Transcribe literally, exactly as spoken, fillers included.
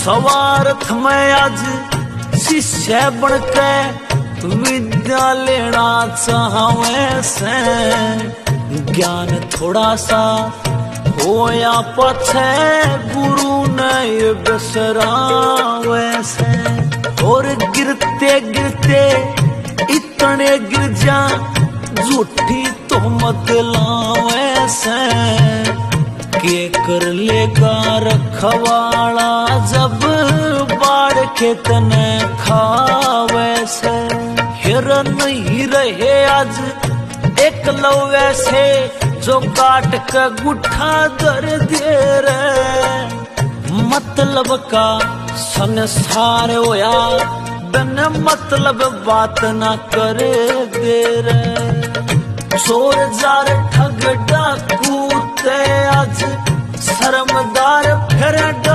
सवारथ में आज शिष्य बनके विद्या लेना चाहवे से, ज्ञान थोड़ा सा होया पछे गुरु ने बिसरावे से। और गिरते गिरते इतने गिर जा झूठी तो मत लावे से, के कर लेगा रखवाला जब बाढ़ खेत ने खावे से। हिरन नहीं रहे आज एक लवे से, जो काट के गुठा दर दे रे। मतलब का संसार होया बिन मतलब बात ना करे दे रे। चोर जार ठग डाकू ते आज शर्मदार फिर